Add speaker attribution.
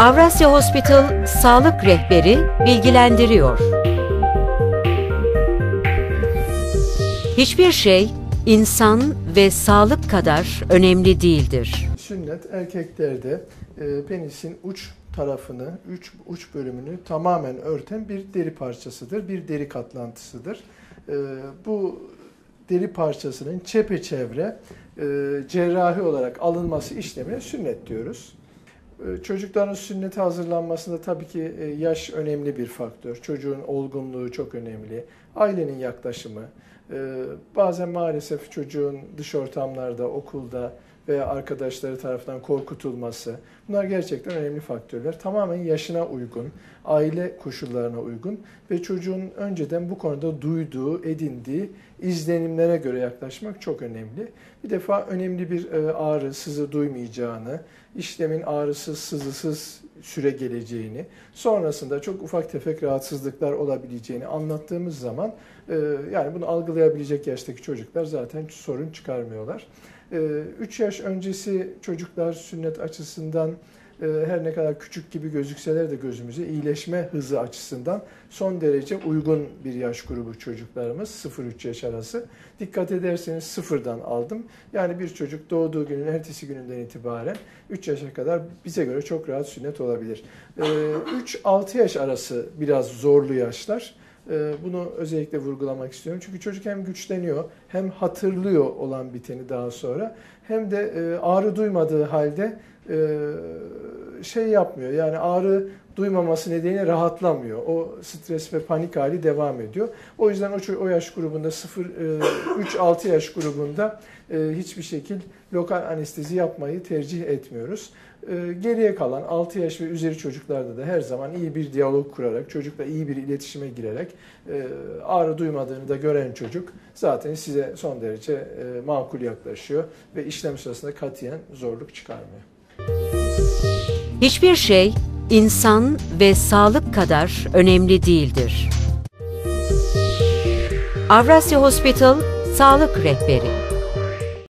Speaker 1: Avrasya Hospital Sağlık Rehberi bilgilendiriyor. Hiçbir şey insan ve sağlık kadar önemli değildir.
Speaker 2: Sünnet erkeklerde penisin uç tarafını, uç bölümünü tamamen örten bir deri parçasıdır, bir deri katlantısıdır. Bu deri parçasının çepeçevre cerrahi olarak alınması işlemine sünnet diyoruz. Çocukların sünnete hazırlanmasında tabii ki yaş önemli bir faktör. Çocuğun olgunluğu çok önemli. Ailenin yaklaşımı. Bazen maalesef çocuğun dış ortamlarda, okulda veya arkadaşları tarafından korkutulması. Bunlar gerçekten önemli faktörler. Tamamen yaşına uygun, aile koşullarına uygun ve çocuğun önceden bu konuda duyduğu, edindiği izlenimlere göre yaklaşmak çok önemli. Bir defa önemli bir ağrı, sızı duymayacağını, işlemin ağrısız, sızısız süre geleceğini, sonrasında çok ufak tefek rahatsızlıklar olabileceğini anlattığımız zaman yani bunu algılayabilecek yaştaki çocuklar zaten sorun çıkarmıyorlar. 3 yaş öncesi çocuklar sünnet açısından her ne kadar küçük gibi gözükseler de gözümüze iyileşme hızı açısından son derece uygun bir yaş grubu çocuklarımız 0-3 yaş arası. Dikkat ederseniz sıfırdan aldım. Yani bir çocuk doğduğu günün ertesi gününden itibaren 3 yaşa kadar bize göre çok rahat sünnet olabilir. 3-6 yaş arası biraz zorlu yaşlar. Bunu özellikle vurgulamak istiyorum. Çünkü çocuk hem güçleniyor, hem hatırlıyor olan biteni daha sonra, hem de ağrı duymadığı halde şey yapmıyor. Yani ağrı duymaması nedeniyle rahatlamıyor. O stres ve panik hali devam ediyor. O yüzden o yaş grubunda 3-6 yaş grubunda hiçbir şekil lokal anestezi yapmayı tercih etmiyoruz. Geriye kalan 6 yaş ve üzeri çocuklarda da her zaman iyi bir diyalog kurarak, çocukla iyi bir iletişime girerek ağrı duymadığını da gören çocuk zaten size son derece makul yaklaşıyor ve işlem sırasında katiyen zorluk çıkarmıyor.
Speaker 1: Hiçbir şey insan ve sağlık kadar önemli değildir. Avrasya Hospital Sağlık Rehberi